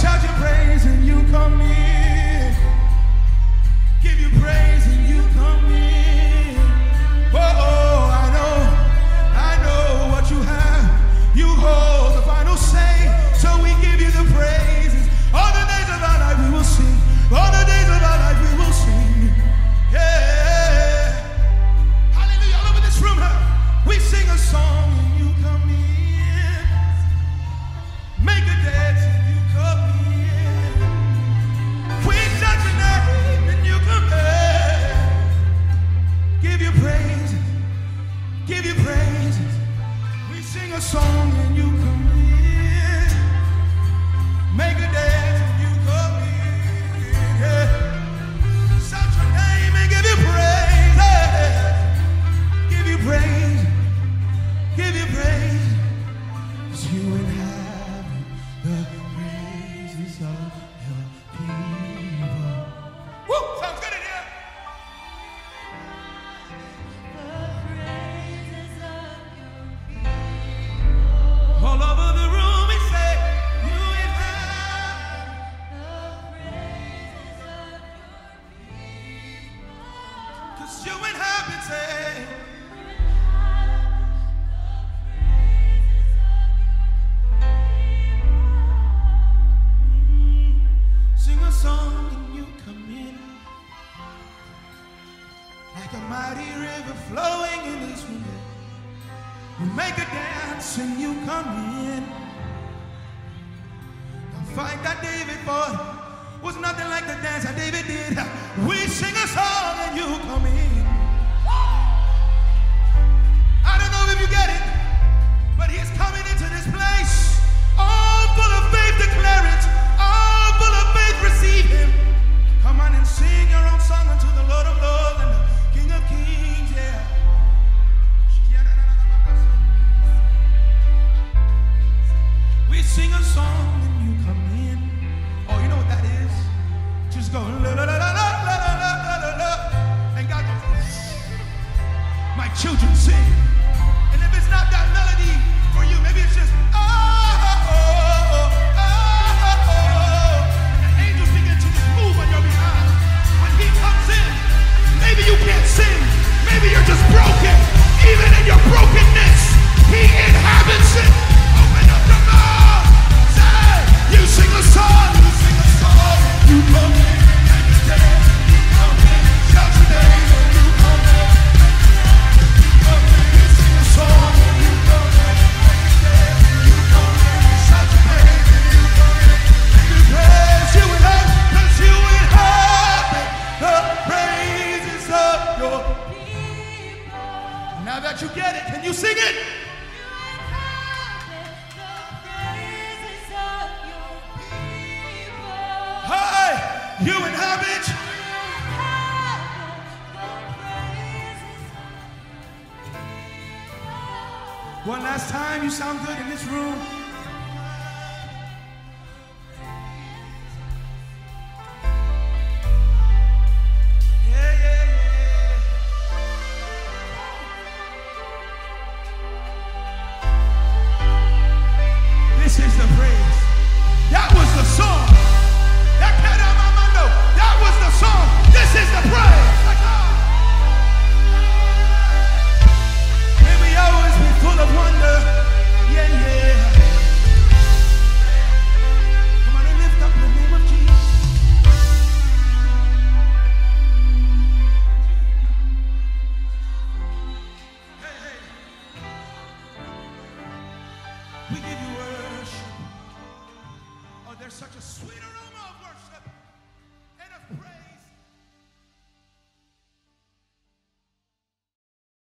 shout your praise and you come in. Give you praise and you come in. Oh, I know what you have. You hold the final say, so we give you the praises. All the days of our life we will sing. All the days of our life we will sing. Yeah. Hallelujah. All over this room, we sing a song and you come in. Make a dance and you come in. We shout your name and you come in. Give you praise. Give you praise. We sing a song and you come in. Make a dance and you come in. Yeah. Shout your name and give you praise. Yeah. Give you praise. Give you praise. 'Cause you inhabit the praises of your people. Woo! Sounds good in here. All over the room we say, you inhabit the praises of your people. 'Cause you inhabit, say, sing a song and you come in. Like a mighty river flowing in this room. We make a dance and you come in. The fight that David fought was nothing like the dance that David did. We sing a song and you come in. I don't know if you get it, but he's coming into this place. All full of faith, declare it. All full of faith, receive him. Come on and sing your own song unto the Lord of Lords and the King of Kings, yeah. We sing a song and you come in. Oh, you know what that is? Just go la la la la la la la la la. And God goes, my children sing. And if it's not that melody for you, maybe it's just oh, oh, oh, oh, oh, oh. And the angels begin to just move on your behalf. When he comes in, maybe you can't sing. Maybe you're just broken. Even in your brokenness, he inhabits it. Open up your mouth. You sing a song, you sing a song, you come in, and you dance, you come in, shout your name, and you come in, you come in, you sing a song, and you come in, and you dance, you come in, shout your name, and you come in, and you praise, you inhabit, 'cause you inhabit the praises of your people. Now that you get it, can you sing it? Hey, you inhabit. One last time, you sound good in this room. Yeah, yeah, yeah. This is the praise. That was the song. That was the song. This is the praise. May we always be full of wonder. Yeah, yeah. Come on and lift up the name of Jesus. Hey, hey. We give you worship. Oh, there's such a sweet aroma.